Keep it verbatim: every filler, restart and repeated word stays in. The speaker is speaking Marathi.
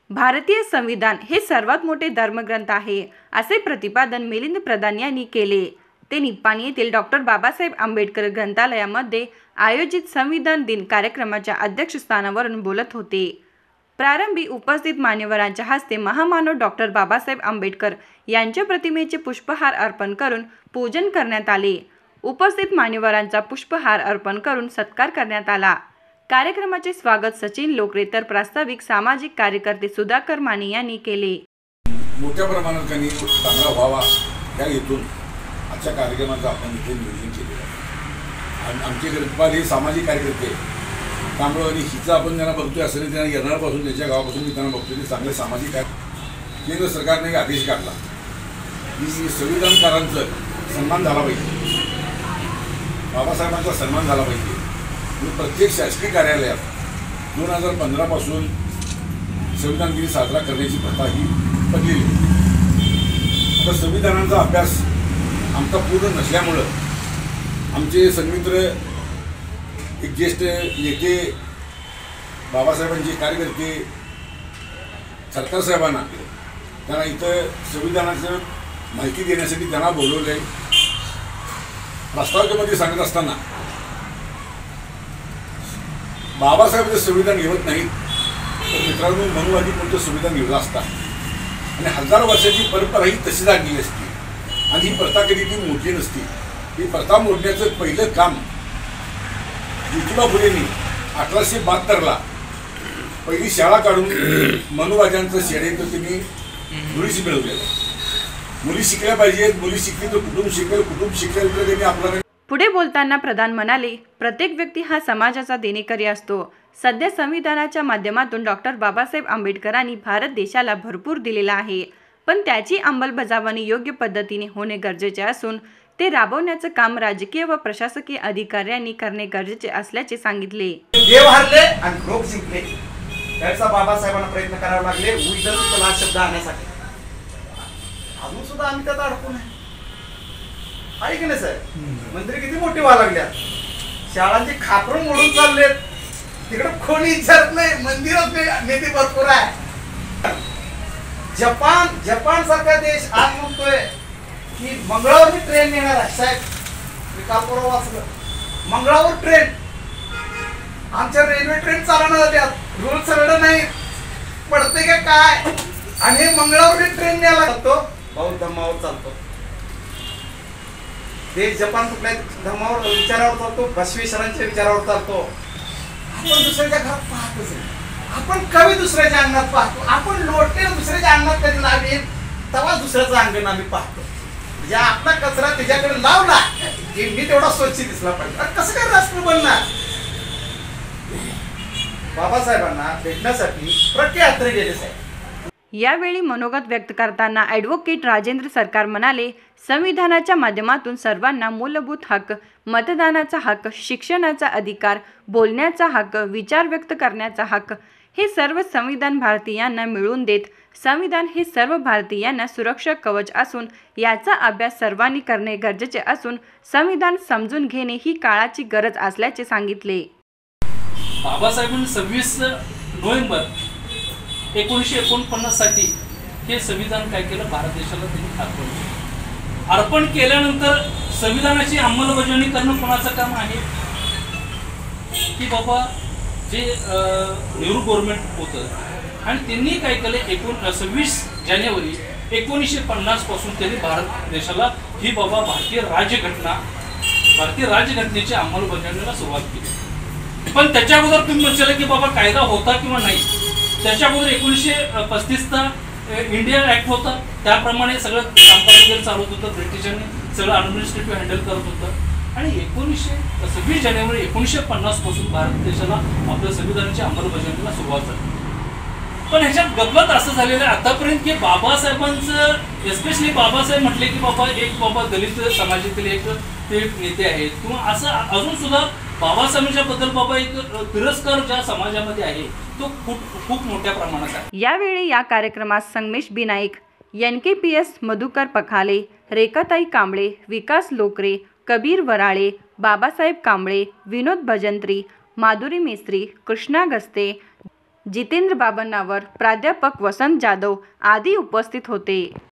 भारतीय संविधान हे सर्वात मोठे धर्मग्रंथ आहे, असे प्रतिपादन मिलिंद प्रधान यांनी केले. ते निप्पाणी येथील डॉक्टर बाबासाहेब आंबेडकर ग्रंथालयामध्ये आयोजित संविधान दिन कार्यक्रमाच्या अध्यक्षस्थानावरून बोलत होते. प्रारंभी उपस्थित मान्यवरांच्या हस्ते महामानव डॉक्टर बाबासाहेब आंबेडकर यांच्या प्रतिमेचे पुष्पहार अर्पण करून पूजन करण्यात आले. उपस्थित मान्यवरांचा पुष्पहार अर्पण करून सत्कार करण्यात आला. कार्यक्रमाचे स्वागत सचिन लोकरे तर प्रास्ताविक सामाजिक कार्यकर्ते सुधाकर माने यांनी केले. मोठ्या प्रमाणात त्यांनी चांगला व्हावा या हेतून आजच्या कार्यक्रमाचं आपण इथे नियोजन केलेलं आहे. आणि आमचे ग्रंथपाल हे सामाजिक कार्यकर्ते त्यामुळे आणि हिचं आपण त्यांना बघतोय असं नाही, त्यांना येणारपासून त्यांच्या गावापासून मी त्यांना बघतोय ते चांगले सामाजिक आहे. केंद्र सरकारने एक आदेश काढला की संविधानकारांचा सन्मान झाला पाहिजे, बाबासाहेबांचा सन्मान झाला पाहिजे. प्रत्येक शासकीय कार्यालयात दोन हजार पंधरापासून संविधान दिन साजरा करण्याची प्रथा ही पडलेली. आता संविधानाचा अभ्यास आमचा पूर्ण नसल्यामुळं आमचे सन्मित्र एक ज्येष्ठ नेते बाबासाहेबांचे कार्यकर्ते सरकार साहेबांना त्यांना इथं संविधानाचं माहिती देण्यासाठी त्यांना बोलवलं आहे. प्रस्तावनेमध्ये सांगत असताना बाबासाहेब जर संविधान घेवत नाहीत तर मित्रांनो मनुवादी कोणतं संविधान घेतलं असता आणि हजार वर्षाची परंपरा ही तशी लागली असती आणि ही प्रथा कधी ती मोडली नसती. ही प्रथा मोडण्याचं पहिलं काम ज्योतिबा फुलेंनी अठराशे बहात्तरला पहिली शाळा काढून मनुवाद्यांचं षडयंत्र त्यांनी मुलीशी मिळवलेलं. मुली शिकल्या पाहिजेत, मुली शिकली तर कुटुंब शिकेल, कुटुंब शिकेल तर त्यांनी आपल्याला. पुढे बोलताना प्रधान म्हणाले, प्रत्येक व्यक्ती हा समाजाचा देणेकरी असतो. सध्या संविधानाच्या माध्यमातून डॉक्टर बाबासाहेब आंबेडकरांनी भारत देशाला भरपूर दिलेला आहे, पण त्याची अंमलबजावणी योग्य पद्धतीने होणे गरजेचे असून ते राबवण्याचं काम राजकीय व प्रशासकीय अधिकाऱ्यांनी करणे गरजेचे असल्याचे सांगितले. देव हरले आणि लोक जिंकले, त्याचा बाबासाहेबांना प्रयत्न करावे लागले उलट हा शब्द आणण्यासाठी. अजून सुद्धा आम्ही त्यात अडकून आहे आहे की नाही सर? मंदिर किती मोठी व्हायला लागल्या, शाळांची खापरं मोडून चाललेत, तिकडे कोणी विचारत नाही, मंदिरात नेते भरपूर आहे. जपान जपान सारखा देश आज म्हणतोय की मंगळावर ट्रेन येणार आहे. साहेब मी काल परवा वाचलं, मंगळावर ट्रेन. आमच्या रेल्वे ट्रेन चालवणार झाल्यात, रूल सगळं नाही पडते का काय, आणि हे मंगळावर ट्रेन न्यायला लागतो. भाऊ धम्मावर चालतो देश. जपान कुठल्या धर्मावर विचारावर चालतो, बसवेश्वरांच्या विचारावर चालतो. आपण दुसऱ्याच्या घरात पाहतच नाही, आपण कवी दुसऱ्याच्या अंगणात पाहतो, आपण लोटे दुसऱ्याच्या अंगणात कधी लावेल तेव्हा दुसऱ्याचं अंगण आम्ही पाहतो. म्हणजे आपला कचरा त्याच्याकडे लावला की मी तेवढा स्वच्छ दिसला पाहिजे. कसं काय राष्ट्र बनणार? बाबासाहेबांना भेटण्यासाठी प्रत्ययात्रे गेले साहेब. यावेळी मनोगत व्यक्त करताना ॲडव्होकेट राजेंद्र सरकार म्हणाले, संविधानाच्या माध्यमातून सर्वांना मूलभूत हक्क, मतदानाचा हक्क, शिक्षणाचा अधिकार, बोलण्याचा हक्क, विचार व्यक्त करण्याचा हक्क हे सर्व संविधान भारतीयांना मिळवून देत. संविधान हे सर्व भारतीयांना सुरक्षा कवच असून याचा अभ्यास सर्वांनी करणे गरजेचे असून संविधान समजून घेणे ही काळाची गरज असल्याचे सांगितले. बाबासाहेबांनी सव्वीस नोव्हेंबर एकोणीसशे एकोणपन्नास साठी हे संविधान काय केलं, भारत देशाला त्यांनी अर्पण केलं. अर्पण केल्यानंतर संविधानाची अंमलबजावणी करणं कोणाचं काम आहे की बाबा जे नेहरू गव्हर्नमेंट होतं आणि त्यांनी काय केलं, एकोण सव्वीस जानेवारी एकोणीसशे पन्नास पासून त्यांनी भारत देशाला ही बाबा भारतीय राज्यघटना भारतीय राज्यघटनेची अंमलबजावणीला सुरुवात केली. पण त्याच्या अगोदर तुम्ही म्हणशाल की बाबा कायदा होता किंवा नाही. त्याच्या अगोदर एकोणीसशे पस्तीसचा इंडियन ऍक्ट होता, त्याप्रमाणे सगळं कामकाज वगैरे चालवत होतं. ब्रिटिशांनी सगळं ॲडमिनिस्ट्रेटिव्ह हँडल करत होतं आणि एकोणीसशे सव्वीस जानेवारी एकोणीसशे पन्नास पासून भारत देशाला आपल्या संविधानाच्या अंमलबजावणीला सुरुवात झाली. पण ह्याच्यात गंमत असं झालेलं आहे आतापर्यंत की बाबासाहेबांचं एस्पेशली बाबासाहेब म्हटले की बाबा एक बाबा दलित समाजातील एक ते नेते आहेत किंवा असं अजून सुद्धा बाबासाहेबांच्या बद्दल बाबा एक तिरस्कार ज्या समाजामध्ये आहे तो खूप खूप मोठ्या प्रमाणात आहे. यावेळी या कार्यक्रमात Sangamesh Binaik, N K P S Madhukar Pakhale, Rekhatai Kamble, Vikas Lokare, Kabir Varale, Babasaheb Kamble, Vinod Bhajantri, Madhuri Mestri, Krishna Gaste, Jitendra Babannavar, प्राध्यापक वसंत जाधव आदी उपस्थित होते.